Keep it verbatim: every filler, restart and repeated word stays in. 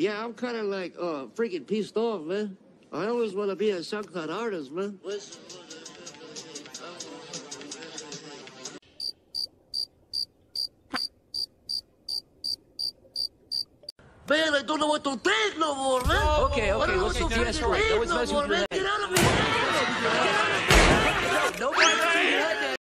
Yeah, I'm kind of like uh, freaking pissed off, man. I always want to be a SoundCloud artist, man. Man, I don't know what to think no more, man. Okay, okay, we'll see you next week. Always messing with your head. Get out of here. Nobody